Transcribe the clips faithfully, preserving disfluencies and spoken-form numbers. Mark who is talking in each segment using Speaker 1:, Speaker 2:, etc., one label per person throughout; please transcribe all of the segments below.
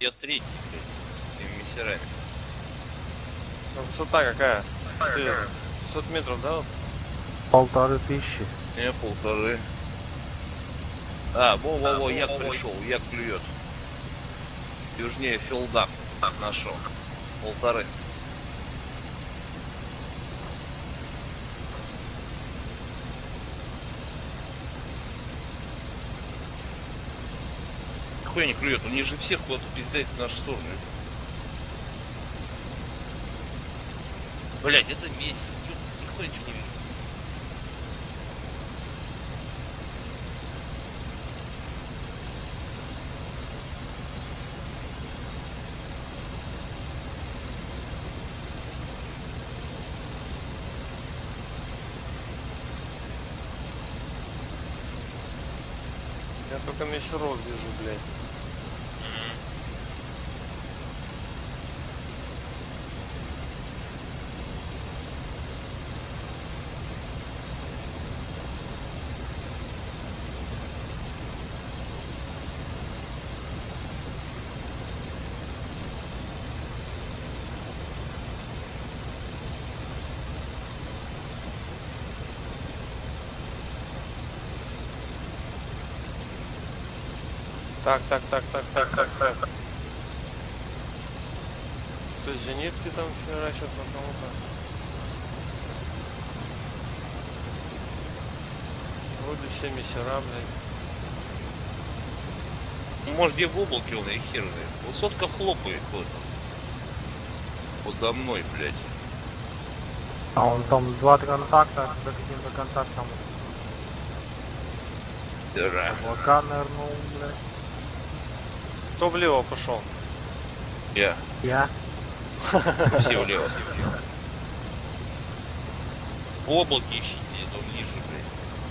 Speaker 1: Я третий, блядь, с этими мессерами.
Speaker 2: А высота какая? пятьсот метров, да?
Speaker 3: Полторы тысячи.
Speaker 1: Не, полторы. А, во-во-во, як пришел, як клюет. Южнее Филда нашел. Полторы. Хуя не клюет, он ниже всех куда-то пиздает в нашу сторону. Блять, это месяц. Нихуя ничего не вижу.
Speaker 2: Я только мессеров вижу, блядь. Так, так, так, так, так, так, так. То есть зенитки там херачат по кому-то. Вроде все мессера, блядь.
Speaker 1: Может, где в облаке он и хер знает. Высотка хлопает вот. Подо мной, блядь.
Speaker 3: А он там два контакта, за каким-то контактом.
Speaker 1: Да.
Speaker 3: Лока нырнул, блядь.
Speaker 2: Кто влево пошел?
Speaker 1: Я.
Speaker 3: Я.
Speaker 1: Все влево, все влево. В облаке ищите, это он ниже, блядь.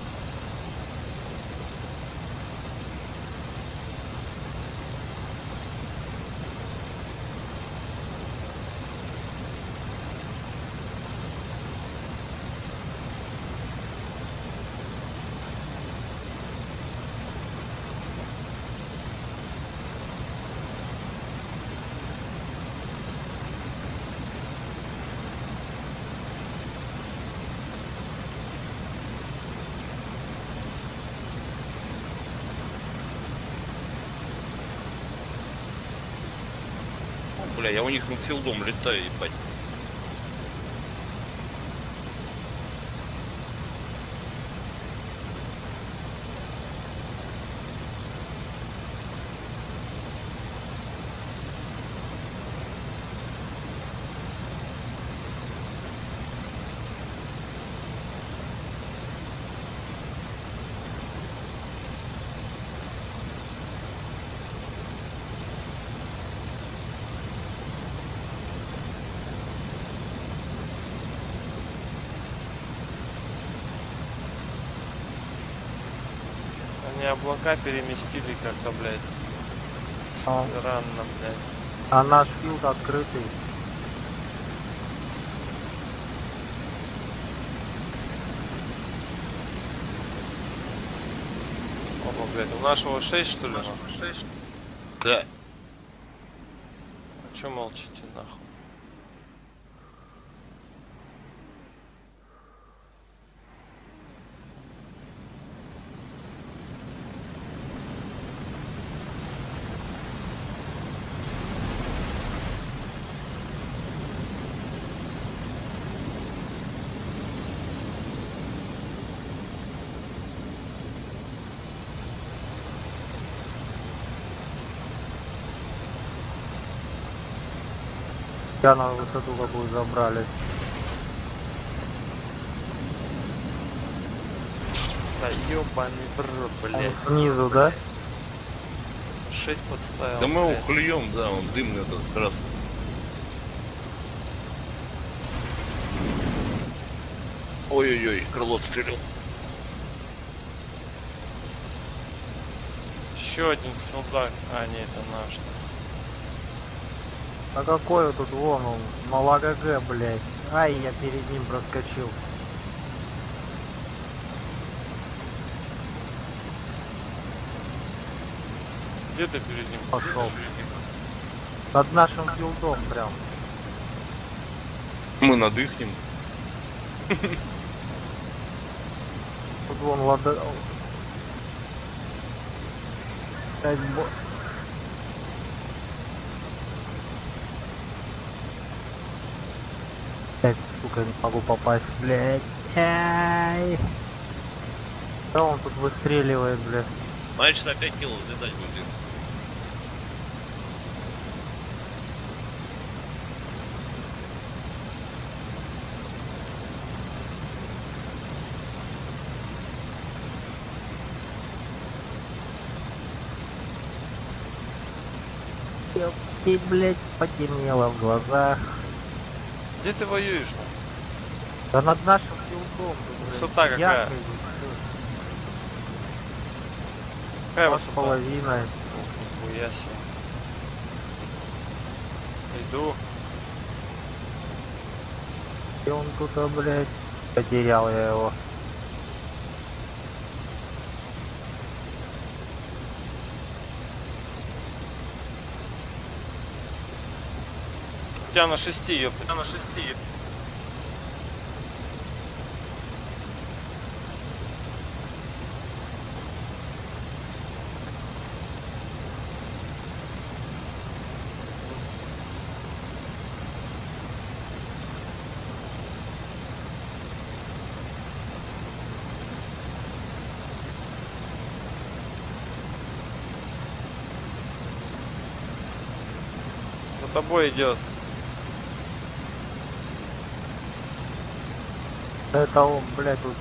Speaker 1: Бля, я у них над филдом летаю, ебать.
Speaker 2: Они облака переместили как-то, блядь.
Speaker 3: А.
Speaker 2: Странно, блядь.
Speaker 3: А наш филд открытый.
Speaker 2: Опа, блядь, у нашего шесть, что ли? шесть?
Speaker 1: Да.
Speaker 2: А чё молчите, нахуй?
Speaker 3: Я на высоту какую забрали.
Speaker 2: Да ёбаный в рот,
Speaker 3: Он
Speaker 2: блядь.
Speaker 3: снизу, да?
Speaker 2: шесть подставил.
Speaker 1: Да мы его
Speaker 2: блядь.
Speaker 1: клюем, да, он дымный этот красный. Ой-ой-ой, крыло отстрелил.
Speaker 2: Еще один с филда. А, нет, это наш.
Speaker 3: А какой вот тут вон он? На лагаге, блядь. Ай, я перед ним проскочил.
Speaker 2: Где ты перед ним
Speaker 3: Пошел. Над нашим билдом прям.
Speaker 1: Мы надыхнем.
Speaker 3: Тут вон лада... Пять бо... Пять, сука, не могу попасть, блядь. Ай. Да он тут выстреливает, блядь.
Speaker 1: Значит, опять кило летать будет.
Speaker 3: Ты, блядь, потемнело в глазах.
Speaker 2: Где ты воюешь? -то?
Speaker 3: Да над нашим билдом.
Speaker 2: Высота какая? Какая
Speaker 3: Два с
Speaker 2: высота?
Speaker 3: половиной.
Speaker 2: Ух, нихуя себе. Иду.
Speaker 3: И он тут, а, блядь, потерял я его.
Speaker 2: У тебя на шести, ёпта. У тебя на шести, ёпта. За тобой идет.
Speaker 3: Это он, блядь, тут.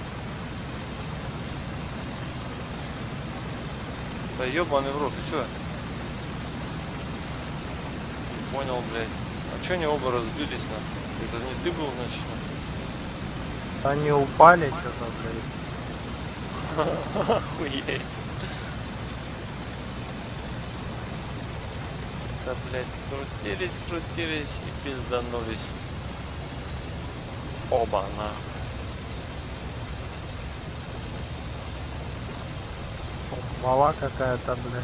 Speaker 2: Да ёбаный в рот, ты чё? Не понял, блядь. А чё они оба разбились, на? Это не ты был, значит?
Speaker 3: Они упали что-то, блядь.
Speaker 2: Охуеть. Да, блядь, крутились, крутились и пизданулись. Оба, нахуй.
Speaker 3: Мала какая-то, блядь.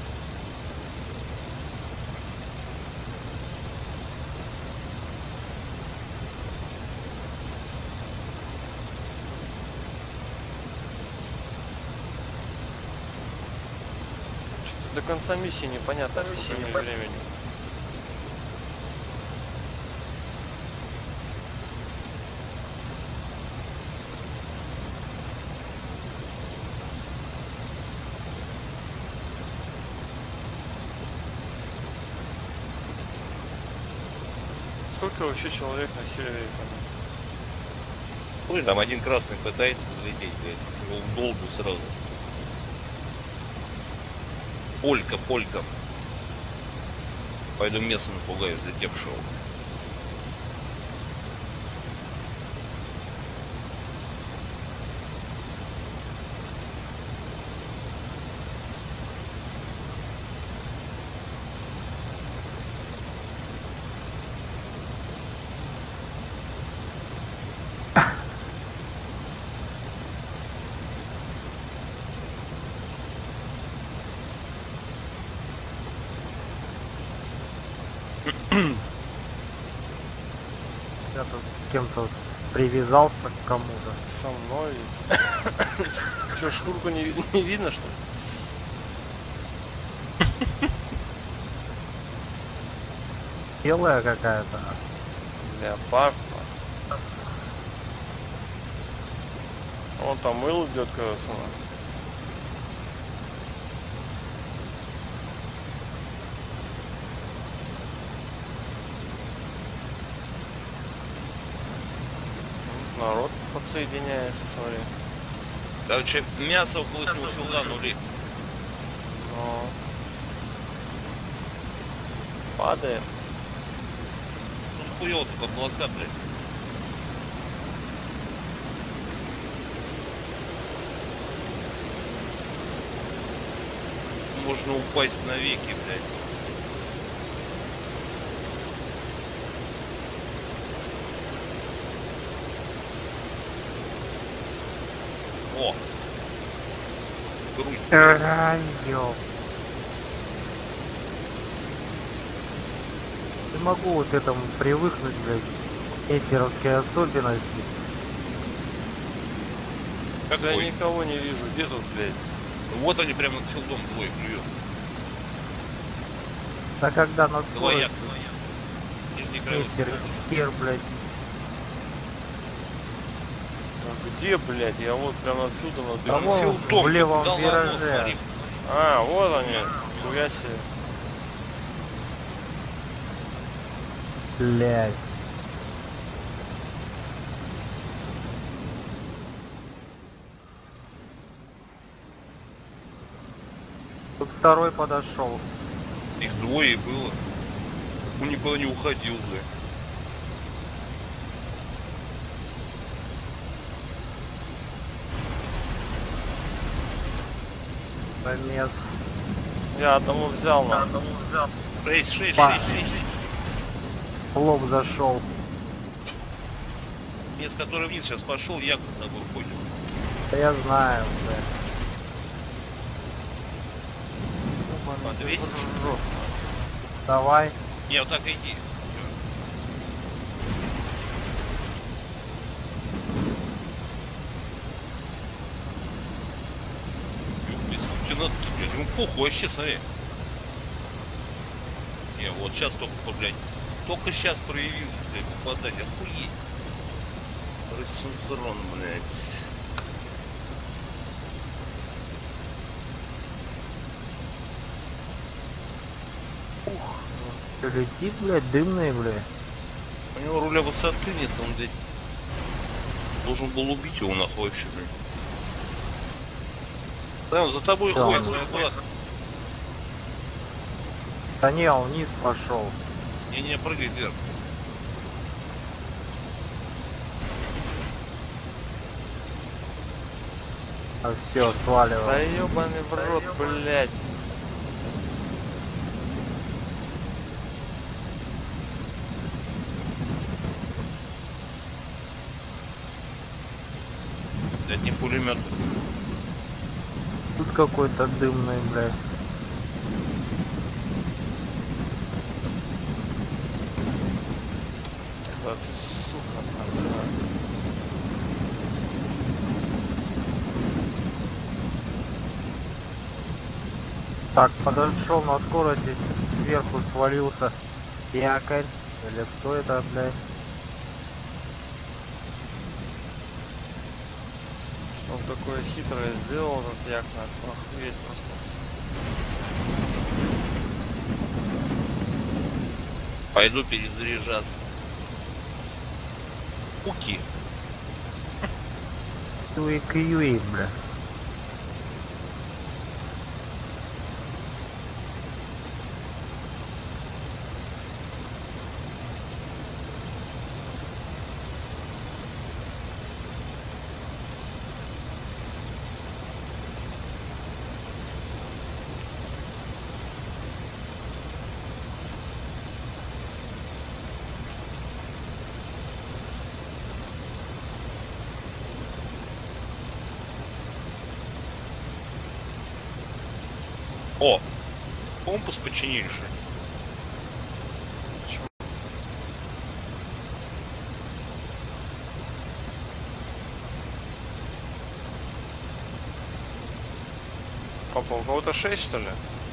Speaker 2: Что-то до конца миссии непонятно, сколько мне времени. Сколько вообще человек на сервере?
Speaker 1: Ой, там один красный пытается залететь, блядь. Его в долгу сразу. Полька, полька. Пойду местно напугаю залетевшего.
Speaker 3: Я тут с кем-то привязался к кому-то.
Speaker 2: Со мной. Че, шкурку не, ви- не видно, что ли?
Speaker 3: Белая какая-то.
Speaker 2: Леопард. Вон там мыл идет, кажется. Народ подсоединяется, смотри.
Speaker 1: Короче, мясо около сюда нули.
Speaker 2: Но... Падаем.
Speaker 1: Тут хуёво только облака, блядь. Можно упасть навеки, блядь. О! Грудь.
Speaker 3: Ай, ёп. могу вот этому привыкнуть, блядь. Эсеровские особенности.
Speaker 2: Я
Speaker 1: Какой?
Speaker 2: никого не вижу. Где тут, блядь?
Speaker 1: Вот они прямо над филдом двое клюют.
Speaker 3: Да когда на
Speaker 1: Двояк,
Speaker 3: скорости
Speaker 1: двояк. Нижний край.
Speaker 3: эсер, хер, блядь.
Speaker 2: А где, блядь? Я вот прямо отсюда
Speaker 3: А
Speaker 2: набегу.
Speaker 3: вон
Speaker 1: Филдом,
Speaker 3: в левом
Speaker 1: да ладно,
Speaker 3: вираже.
Speaker 1: смотри.
Speaker 2: А, вот они. Хуя себе.
Speaker 3: Блядь. Тут второй подошел.
Speaker 1: Их двое и было. Он никуда не уходил, бля.
Speaker 3: Замес.
Speaker 2: Я одного взял, на.
Speaker 1: Шесть, шесть,
Speaker 3: Па.
Speaker 1: шесть, шесть, шесть.
Speaker 3: В лоб зашел.
Speaker 1: Мест, который вниз сейчас пошел, як за тобой ходит.
Speaker 3: Да я знаю, блядь.
Speaker 1: А, двести?
Speaker 3: Давай.
Speaker 1: Не, вот так иди. Лейтенант, блядь, ему похуй вообще, смотри. Не, вот сейчас только, блядь, только сейчас проявил, блядь, попадать, охуеть. Рассинхрон, блядь.
Speaker 3: Что летит, блядь, дымный, блядь.
Speaker 1: У него руля высоты нет, он, блядь, должен был убить его нахуй вообще, блядь. Да, он за тобой
Speaker 3: Да,
Speaker 1: ходит,
Speaker 3: он-
Speaker 1: смотри, глаз.
Speaker 3: Да не, он вниз пошел.
Speaker 1: Не-не, прыгай вверх.
Speaker 3: А все, сваливай.
Speaker 2: Да ебаный в рот, блядь.
Speaker 1: Это не пулемет.
Speaker 3: Тут какой-то дымный, блядь.
Speaker 2: Да ты сука, блядь.
Speaker 3: Так, подошел на скорости, сверху свалился якорь. Или кто это, блядь?
Speaker 2: Что он такое хитрое сделал, этот як, нахуй, охуеть просто.
Speaker 1: Пойду перезаряжаться. Уки.
Speaker 3: Кьюи, кьюи, бля.
Speaker 1: О! Компас починили, что ли?
Speaker 2: Папа, у кого-то шесть, что ли?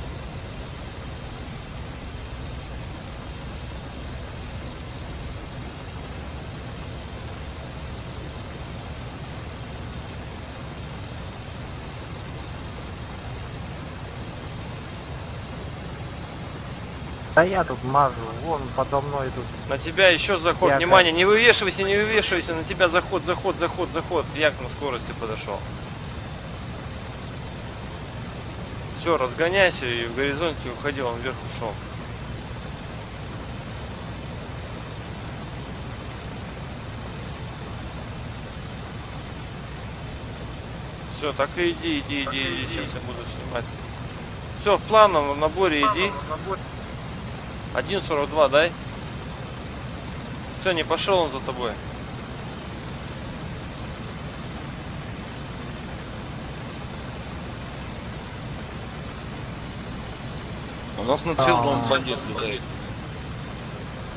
Speaker 3: Да я тут мажу, вон подо мной тут.
Speaker 2: На тебя еще заход.
Speaker 3: Я
Speaker 2: Внимание, не вывешивайся, не вывешивайся. На тебя заход, заход, заход, заход. Як на скорости подошел. Все, разгоняйся и в горизонте уходи, он вверх ушел. Все, так и иди, иди, иди, иди, сейчас я буду снимать. Все, в плановом наборе иди. один сорок два дай. Все, не пошел он за тобой.
Speaker 1: У нас на
Speaker 3: А.
Speaker 1: целом бандит летает.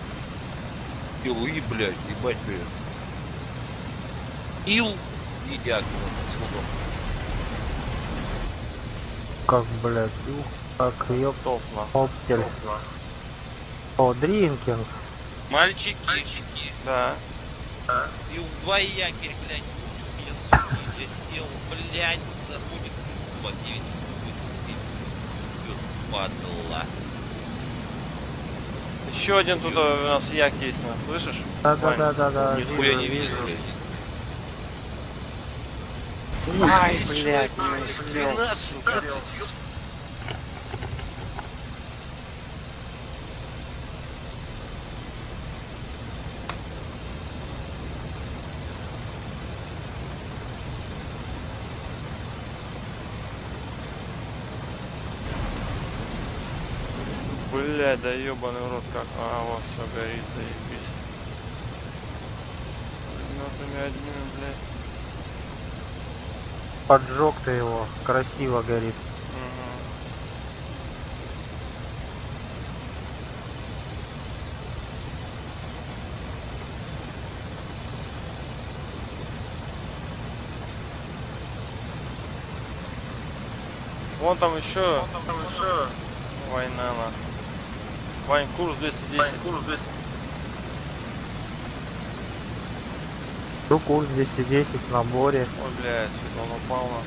Speaker 1: Илы, блядь, ебать, блядь. Ил и як.
Speaker 3: Как, блядь, ух, как ёп,
Speaker 2: Готов на.
Speaker 3: оптель. О, Дринкинс.
Speaker 1: Мальчики, мальчики.
Speaker 2: Да.
Speaker 1: Ил два якорь, блядь. Меня, сука, я сел, блядь, заходит. Вот, девять восемь семь. Падла.
Speaker 2: Еще один тут у нас як есть, на. Слышишь? Вань?
Speaker 3: Да-да-да-да-да.
Speaker 1: Нихуя не вижу, блядь.
Speaker 2: Ай, блядь, не успел.
Speaker 1: сука.
Speaker 2: Блядь, да ебаный в рот, как. А, вот все горит, заебись. Пулеметами одними, блядь.
Speaker 3: Поджег ты его, красиво горит.
Speaker 2: Угу. Вон там еще. Вон там еще. Война на. Вань, курс двести десять. Вань, курс двести.
Speaker 3: Ну, курс двести десять в наборе.
Speaker 2: Ой, блядь, что-то он упал на.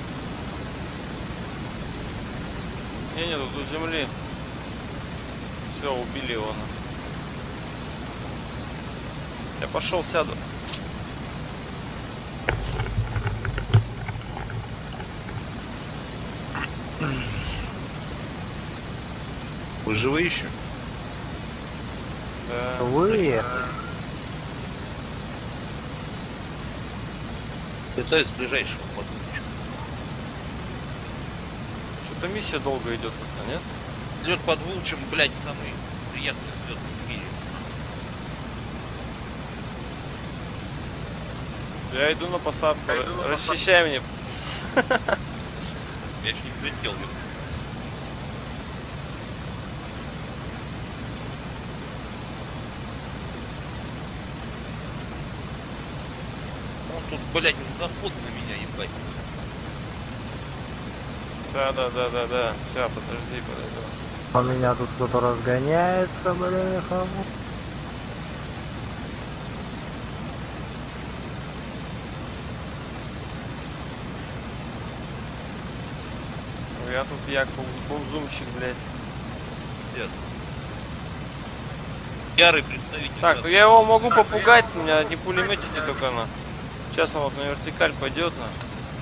Speaker 2: Не, не, тут у земли. Все, убили его на. Я пошел сяду.
Speaker 1: Вы живы еще?
Speaker 2: Да.
Speaker 3: Вы?
Speaker 1: Это из ближайшего подводчика.
Speaker 2: Что-то миссия долго идет как-то, нет?
Speaker 1: Взлет под Волчем, блядь, самый приятный взлет в мире.
Speaker 2: Я иду на посадку. Расчищай меня.
Speaker 1: Я еще не взлетел. блядь. Он тут, блядь, он заход на меня, ебать.
Speaker 2: Да, да, да, да, да. Сейчас, подожди, подожди.
Speaker 3: У меня тут кто-то разгоняется, бляха.
Speaker 2: Я тут як ползумщик, блядь.
Speaker 1: Пиздец. Ярый представитель.
Speaker 2: Так,
Speaker 1: нас.
Speaker 2: ну я его могу попугать, у меня не пулеметите только на. Сейчас он вот на вертикаль пойдет на.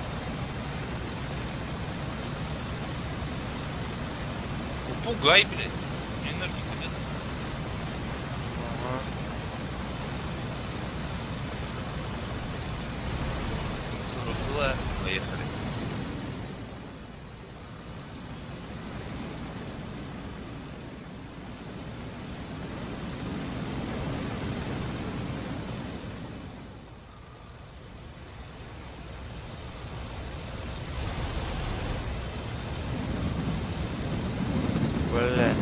Speaker 1: Ну, пугай, блядь. Мне энергии нет.
Speaker 2: Ага.
Speaker 1: сорок два. Поехали.
Speaker 2: Блядь.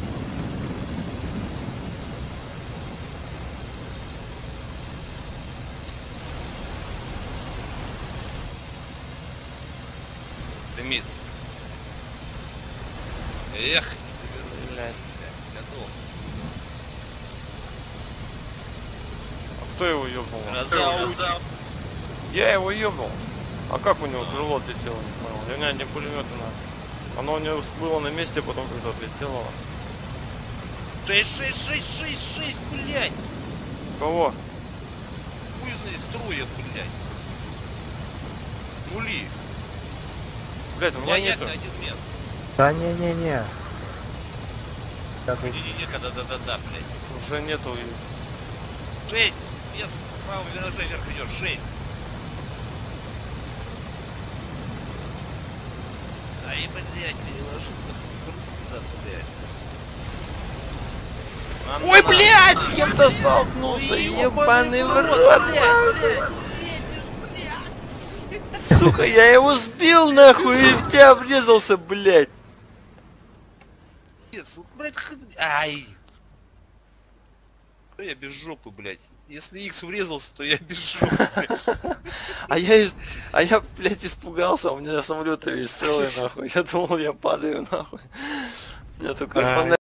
Speaker 1: Дымит. Эх.
Speaker 2: Блядь.
Speaker 1: Готов.
Speaker 2: А кто его ёбнул?
Speaker 1: Разал.
Speaker 2: Я его ёбнул. А как у него крыло отлетело, не понял. У меня не пулемета на. Оно у него было на месте, потом когда отлетело.
Speaker 1: шесть, шесть, шесть, шесть, шесть, блядь.
Speaker 2: Кого?
Speaker 1: Хуйные струя, блядь. Нули.
Speaker 2: Блядь, у меня
Speaker 1: Маньяк
Speaker 2: нету.
Speaker 1: на один мест.
Speaker 3: Да не-не-не. Так и
Speaker 1: Не-не-не, да-да-да-да, блядь.
Speaker 2: Уже нету.
Speaker 1: Шесть. Вес правого виража вверх идет. Шесть. Ай, блядь, переложи. Круто, блядь.
Speaker 2: На, Ой, на, блядь, с кем-то столкнулся, ебаный в рот, блядь. Сука, я его сбил нахуй и в тебя врезался, блядь.
Speaker 1: Блядь, ай. я без жопы, блядь? Если Икс врезался, то я без жопы, блядь.
Speaker 2: А я, из- а я, блядь, испугался, у меня самолет весь целый, нахуй. Я думал, я падаю, нахуй. У меня только
Speaker 3: Ай.
Speaker 2: панель